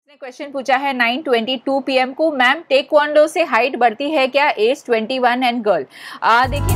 ने क्वेश्चन पूछा है 9:22 PM को, मैम टेक्वांडो से हाइट बढ़ती है क्या, एज 21 एंड गर्ल। देखिए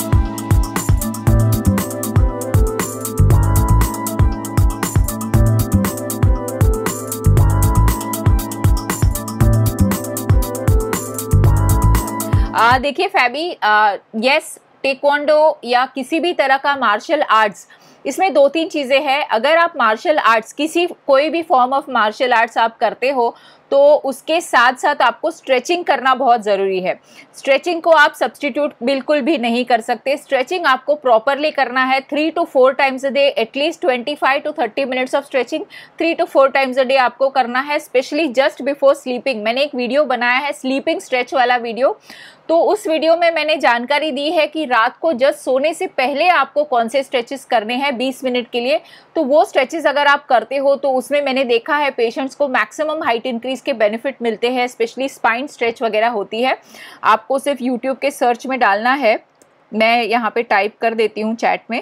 देखिए फैबी, यस टेक्वांडो या किसी भी तरह का मार्शल आर्ट्स, इसमें दो तीन चीज़ें हैं। अगर आप मार्शल आर्ट्स कोई भी फॉर्म ऑफ मार्शल आर्ट्स आप करते हो तो उसके साथ साथ आपको स्ट्रेचिंग करना बहुत ज़रूरी है। स्ट्रेचिंग को आप सब्सटीट्यूट बिल्कुल भी नहीं कर सकते। स्ट्रेचिंग आपको प्रॉपरली करना है 3 to 4 times a day, at least 25 to 30 minutes of stretching 3 to 4 times a day आपको करना है, स्पेशली जस्ट बिफोर स्लीपिंग। मैंने एक वीडियो बनाया है स्लीपिंग स्ट्रेच वाला वीडियो, तो उस वीडियो में मैंने जानकारी दी है कि रात को जस्ट सोने से पहले आपको कौन से स्ट्रेचेस करने हैं 20 मिनट के लिए। तो वो स्ट्रेचेस अगर आप करते हो तो उसमें मैंने देखा है पेशेंट्स को मैक्सिमम हाइट इंक्रीज के बेनिफिट मिलते हैं, स्पेशली स्पाइन स्ट्रेच वगैरह होती है। आपको सिर्फ यूट्यूब के सर्च में डालना है, मैं यहाँ पे टाइप कर देती हूँ चैट में।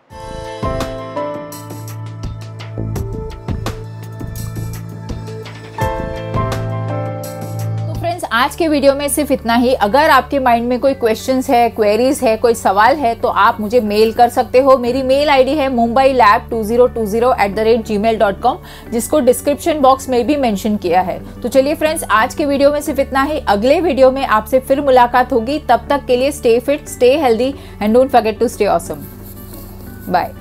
आज के वीडियो में सिर्फ इतना ही। अगर आपके माइंड में कोई क्वेश्चंस है, क्वेरीज है, कोई सवाल है तो आप मुझे मेल कर सकते हो। मेरी मेल आईडी है mumbailab2020@gmail.com, जिसको डिस्क्रिप्शन बॉक्स में भी मेंशन किया है। तो चलिए फ्रेंड्स, आज के वीडियो में सिर्फ इतना ही। अगले वीडियो में आपसे फिर मुलाकात होगी। तब तक के लिए stay fit, stay healthy and don't forget to stay awesome. Bye.